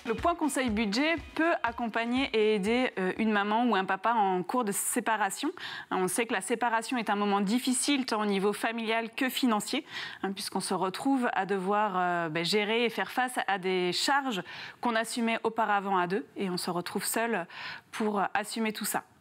Le point conseil budget peut accompagner et aider une maman ou un papa en cours de séparation. On sait que la séparation est un moment difficile tant au niveau familial que financier, puisqu'on se retrouve à devoir gérer et faire face à des charges qu'on assumait auparavant à deux et on se retrouve seul pour assumer tout ça.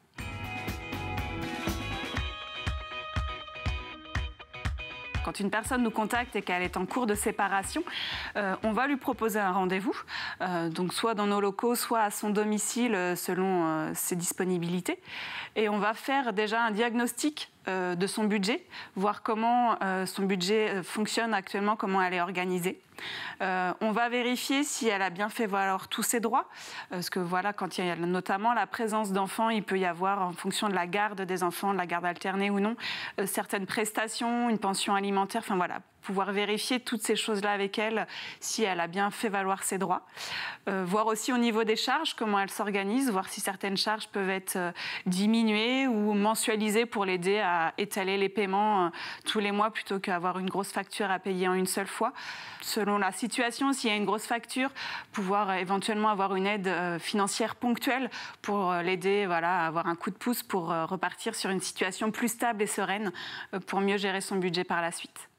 Quand une personne nous contacte et qu'elle est en cours de séparation, on va lui proposer un rendez-vous, donc soit dans nos locaux, soit à son domicile selon ses disponibilités. Et on va faire déjà un diagnostic de son budget, voir comment son budget fonctionne actuellement, comment elle est organisée. On va vérifier si elle a bien fait valoir tous ses droits, parce que voilà, quand il y a notamment la présence d'enfants, il peut y avoir, en fonction de la garde des enfants, de la garde alternée ou non, certaines prestations, une pension alimentaire, enfin voilà, pouvoir vérifier toutes ces choses-là avec elle, si elle a bien fait valoir ses droits. Voir aussi au niveau des charges, comment elle s'organise, voir si certaines charges peuvent être diminuées ou mensualisées pour l'aider à étaler les paiements tous les mois plutôt qu'avoir une grosse facture à payer en une seule fois. Selon la situation, s'il y a une grosse facture, pouvoir éventuellement avoir une aide financière ponctuelle pour l'aider à avoir un coup de pouce pour repartir sur une situation plus stable et sereine pour mieux gérer son budget par la suite.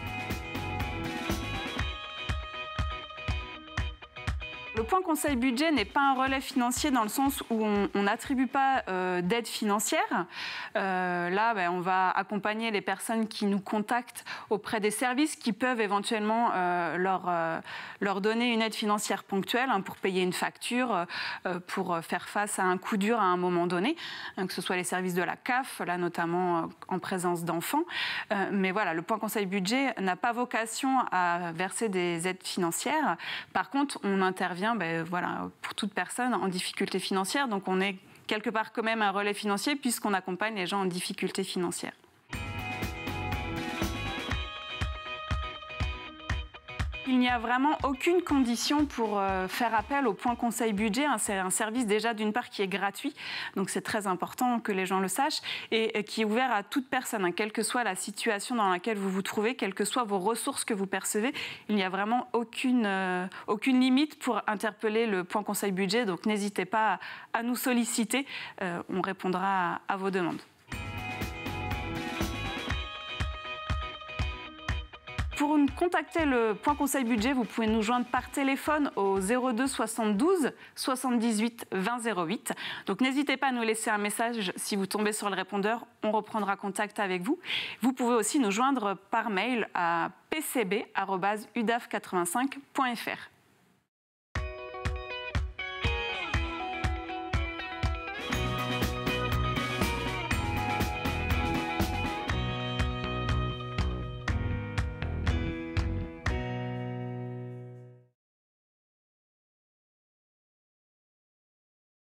Le point conseil budget n'est pas un relais financier dans le sens où on n'attribue pas d'aide financière. Là, on va accompagner les personnes qui nous contactent auprès des services qui peuvent éventuellement leur donner une aide financière ponctuelle pour payer une facture, pour faire face à un coup dur à un moment donné, que ce soit les services de la CAF, là notamment en présence d'enfants. Mais voilà, le point conseil budget n'a pas vocation à verser des aides financières. Par contre, on intervient pour toute personne en difficulté financière. Donc on est quelque part quand même un relais financier puisqu'on accompagne les gens en difficulté financière. Il n'y a vraiment aucune condition pour faire appel au point conseil budget. C'est un service déjà d'une part qui est gratuit, donc c'est très important que les gens le sachent, et qui est ouvert à toute personne, quelle que soit la situation dans laquelle vous vous trouvez, quelles que soient vos ressources que vous percevez. Il n'y a vraiment aucune limite pour interpeller le point conseil budget, donc n'hésitez pas à nous solliciter, on répondra à vos demandes. Pour nous contacter le point conseil budget, vous pouvez nous joindre par téléphone au 02 72 78 20 08. Donc n'hésitez pas à nous laisser un message si vous tombez sur le répondeur, on reprendra contact avec vous. Vous pouvez aussi nous joindre par mail à pcb@udaf85.fr.